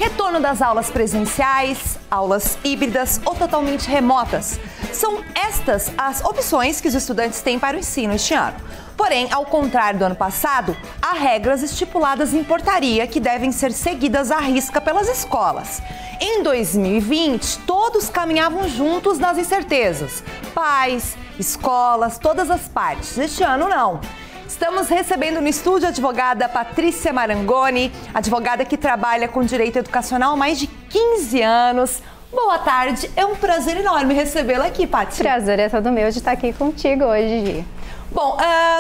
Retorno das aulas presenciais, aulas híbridas ou totalmente remotas. São estas as opções que os estudantes têm para o ensino este ano. Porém, ao contrário do ano passado, há regras estipuladas em portaria que devem ser seguidas à risca pelas escolas. Em 2020, todos caminhavam juntos nas incertezas. Pais, escolas, todas as partes. Este ano, não. Estamos recebendo no estúdio a advogada Patrícia Marangoni, advogada que trabalha com direito educacional há mais de 15 anos. Boa tarde, é um prazer enorme recebê-la aqui, Patrícia. Prazer é todo meu de estar aqui contigo hoje, Gi. Bom,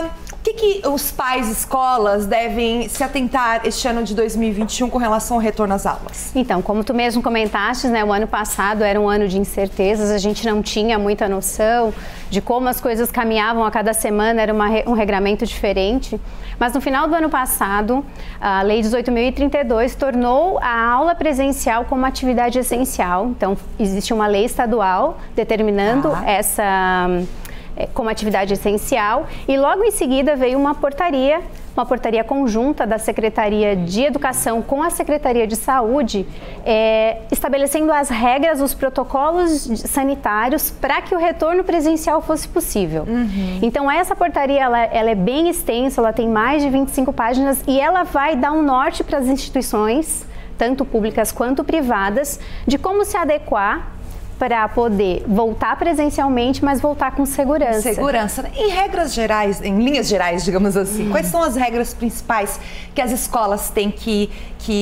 o que os pais e escolas devem se atentar este ano de 2021 com relação ao retorno às aulas? Então, como tu mesmo comentaste, né, o ano passado era um ano de incertezas, a gente não tinha muita noção de como as coisas caminhavam a cada semana, era um regramento diferente. Mas no final do ano passado, a Lei 18.032 tornou a aula presencial como atividade essencial. Então, existe uma lei estadual determinando essa como atividade essencial, e logo em seguida veio uma portaria conjunta da Secretaria de Educação com a Secretaria de Saúde, estabelecendo as regras, os protocolos sanitários para que o retorno presencial fosse possível. Então essa portaria ela é bem extensa, ela tem mais de 25 páginas e ela vai dar um norte para as instituições, tanto públicas quanto privadas, de como se adequar para poder voltar presencialmente, mas voltar com segurança. Segurança. Em regras gerais, em linhas gerais, digamos assim, quais são as regras principais que as escolas têm que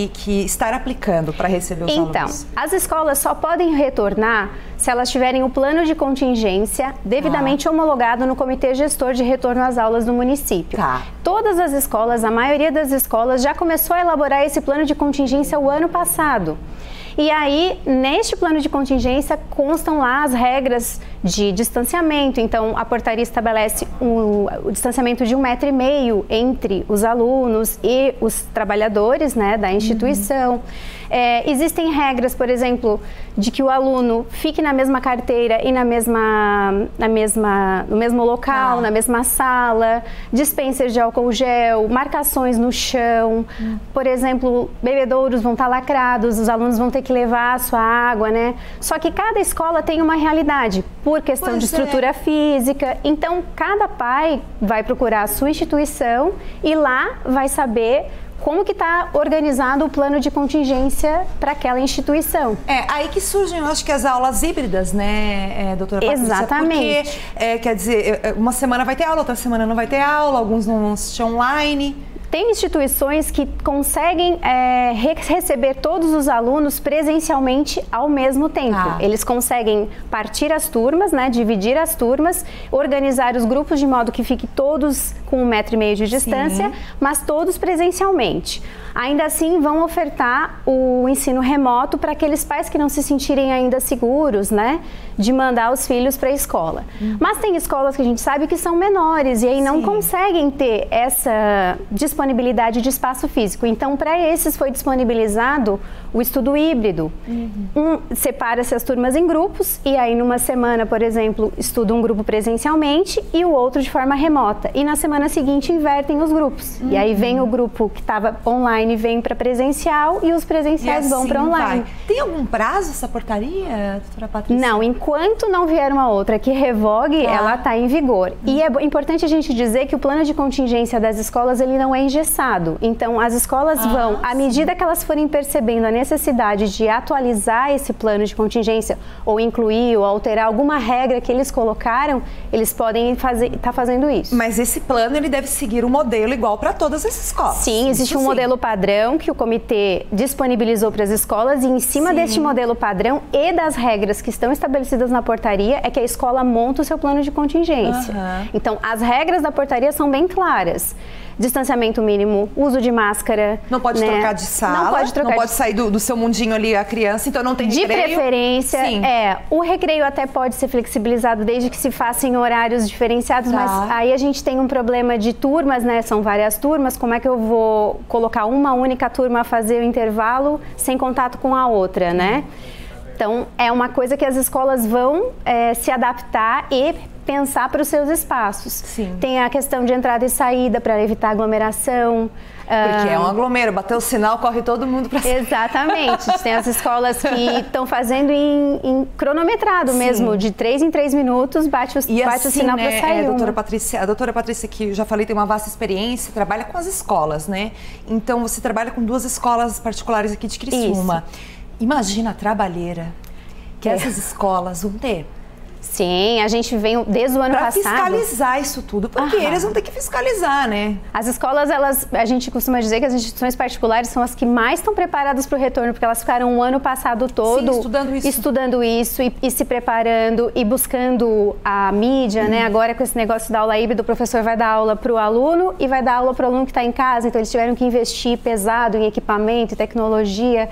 estar aplicando para receber os alunos? Então, as escolas só podem retornar se elas tiverem o plano de contingência devidamente homologado no Comitê Gestor de Retorno às Aulas do município. Todas as escolas, a maioria das escolas, já começou a elaborar esse plano de contingência o ano passado. E aí, neste plano de contingência, constam lá as regras de distanciamento. Então, a portaria estabelece o distanciamento de 1,5 m entre os alunos e os trabalhadores, né, da instituição. Existem regras, por exemplo, de que o aluno fique na mesma carteira e no mesmo local, na mesma sala, dispenser de álcool gel, marcações no chão. Por exemplo, bebedouros vão estar lacrados, os alunos vão ter que levar a sua água, né? Só que cada escola tem uma realidade, por questão de estrutura física. Então, cada pai vai procurar a sua instituição e lá vai saber como que está organizado o plano de contingência para aquela instituição. Aí que surgem, eu acho que as aulas híbridas, né, doutora Patrícia? Exatamente. Porque, quer dizer, uma semana vai ter aula, outra semana não vai ter aula, alguns vão assistir online. Tem instituições que conseguem receber todos os alunos presencialmente ao mesmo tempo. Eles conseguem partir as turmas, né, dividir as turmas, organizar os grupos de modo que fique todos com 1,5 m de distância, mas todos presencialmente. Ainda assim, vão ofertar o ensino remoto para aqueles pais que não se sentirem ainda seguros, né, de mandar os filhos para a escola. Mas tem escolas que a gente sabe que são menores e aí não conseguem ter essa disponibilidade de espaço físico. Então, para esses foi disponibilizado o estudo híbrido. Separa-se as turmas em grupos e aí numa semana, por exemplo, estuda um grupo presencialmente e o outro de forma remota. E na semana seguinte invertem os grupos. E aí vem o grupo que estava online vem para presencial e os presenciais vão para online. Tem algum prazo essa portaria, doutora Patrícia? Não, enquanto não vier uma outra que revogue, ela está em vigor. E é importante a gente dizer que o plano de contingência das escolas, ele não é engessado. Então, as escolas vão, à medida que elas forem percebendo a necessidade de atualizar esse plano de contingência, ou incluir, ou alterar alguma regra que eles colocaram, eles podem estar fazendo isso. Mas esse plano, ele deve seguir um modelo igual para todas as escolas? Sim, existe um modelo padrão que o comitê disponibilizou para as escolas e em cima deste modelo padrão e das regras que estão estabelecidas na portaria é que a escola monta o seu plano de contingência. Então, as regras da portaria são bem claras. Distanciamento mínimo, uso de máscara. Não pode trocar de sala, não pode sair do seu mundinho ali a criança, então não tem recreio. De preferência, o recreio até pode ser flexibilizado desde que se faça em horários diferenciados, mas aí a gente tem um problema de turmas, né? São várias turmas, como é que eu vou colocar uma única turma a fazer o intervalo sem contato com a outra, né? Então, é uma coisa que as escolas vão se adaptar e pensar para os seus espaços. Tem a questão de entrada e saída para evitar aglomeração, Porque é um aglomero, bateu o sinal, corre todo mundo para cima. Exatamente. Tem as escolas que estão fazendo em cronometrado mesmo, de 3 em 3 minutos, bate o sinal para sair. A doutora Patrícia, que eu já falei, tem uma vasta experiência, trabalha com as escolas, né? Então você trabalha com 2 escolas particulares aqui de Criciúma. Isso. Imagina a trabalheira que essas escolas vão ter. Sim, a gente vem desde o ano passado... Para fiscalizar isso tudo, porque eles vão ter que fiscalizar, né? As escolas, a gente costuma dizer que as instituições particulares são as que mais estão preparadas para o retorno, porque elas ficaram o ano passado todo estudando isso e se preparando e buscando a mídia, né? Agora com esse negócio da aula híbrida, o professor vai dar aula para o aluno e vai dar aula para o aluno que está em casa, então eles tiveram que investir pesado em equipamento, em tecnologia,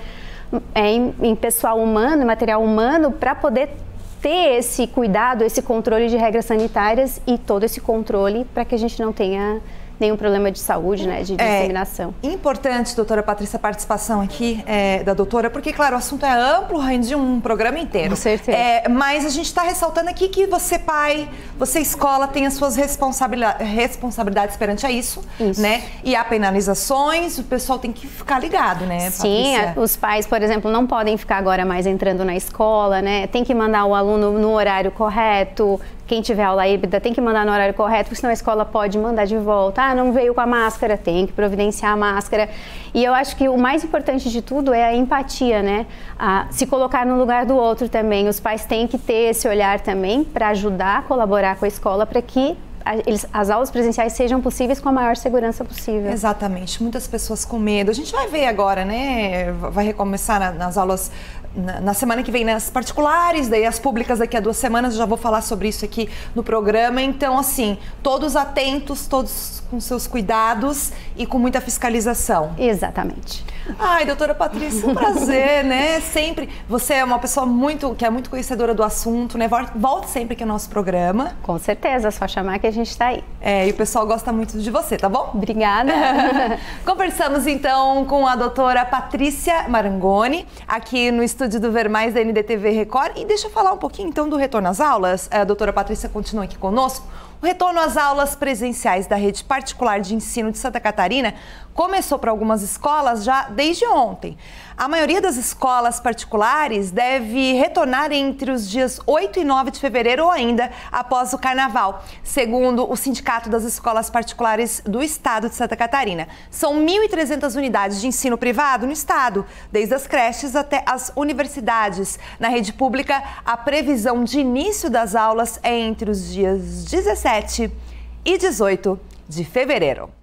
em pessoal humano, material humano, para poder ter esse cuidado, esse controle de regras sanitárias e todo esse controle para que a gente não tenha nenhum problema de saúde, né, de disseminação. Importante, doutora Patrícia, a participação aqui da doutora, porque, claro, o assunto é amplo, rende um programa inteiro. Com certeza. Mas a gente está ressaltando aqui que você, pai, você, escola, tem as suas responsabilidades perante a isso, né? E há penalizações, o pessoal tem que ficar ligado, né, Sim, os pais, por exemplo, não podem ficar agora mais entrando na escola, né? Tem que mandar o aluno no horário correto. Quem tiver aula híbrida tem que mandar no horário correto, porque senão a escola pode mandar de volta. Ah, não veio com a máscara, tem que providenciar a máscara. E eu acho que o mais importante de tudo é a empatia, né? Se colocar no lugar do outro também. Os pais têm que ter esse olhar também para ajudar, colaborar com a escola para que as aulas presenciais sejam possíveis com a maior segurança possível. Exatamente, muitas pessoas com medo. A gente vai ver agora, né? Vai recomeçar nas aulas na semana que vem, nas particulares, daí as públicas daqui a 2 semanas, eu já vou falar sobre isso aqui no programa. Então, assim, todos atentos, todos com seus cuidados e com muita fiscalização. Exatamente. Ai, doutora Patrícia, um prazer, né? Sempre. Você é uma pessoa que é muito conhecedora do assunto, né? Volte sempre aqui ao nosso programa. Com certeza, é só chamar que a gente está aí. E o pessoal gosta muito de você, tá bom? Obrigada. Conversamos então com a doutora Patrícia Marangoni, aqui no estúdio do Ver Mais da NDTV Record. E deixa eu falar um pouquinho então do retorno às aulas. A doutora Patrícia continua aqui conosco. O retorno às aulas presenciais da rede particular de ensino de Santa Catarina começou para algumas escolas já desde ontem. A maioria das escolas particulares deve retornar entre os dias 8 e 9 de fevereiro ou ainda após o Carnaval, segundo o Sindicato das Escolas Particulares do Estado de Santa Catarina. São 1.300 unidades de ensino privado no estado, desde as creches até as universidades. Na rede pública, a previsão de início das aulas é entre os dias 17 e 18 de fevereiro.